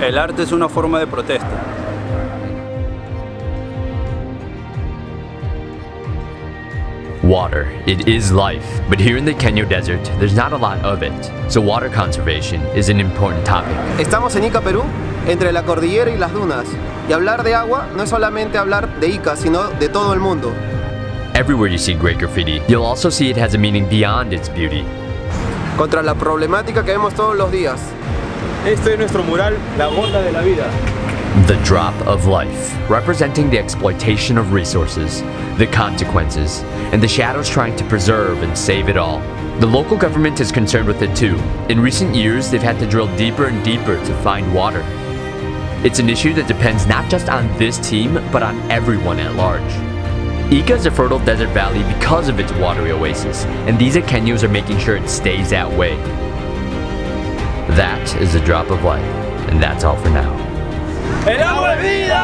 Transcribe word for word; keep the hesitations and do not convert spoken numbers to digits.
El arte es una forma de protesta. Water, it is life, but here in the Kenyo Desert, there's not a lot of it, so water conservation is an important topic. Estamos en Ica, Perú, entre la cordillera y las dunas, y hablar de agua no es solamente hablar de Ica, sino de todo el mundo. Everywhere you see great graffiti, you'll also see it has a meaning beyond its beauty. Contra la problemática que vemos todos los días. Este es nuestro mural, La Gota de la Vida. The drop of life, representing the exploitation of resources, the consequences, and the shadows trying to preserve and save it all. The local government is concerned with it too. In recent years, they've had to drill deeper and deeper to find water. It's an issue that depends not just on this team, but on everyone at large. Ica is a fertile desert valley because of its watery oasis, and these Ikeños are making sure it stays that way. That is the drop of life, and that's all for now. ¡El agua es vida!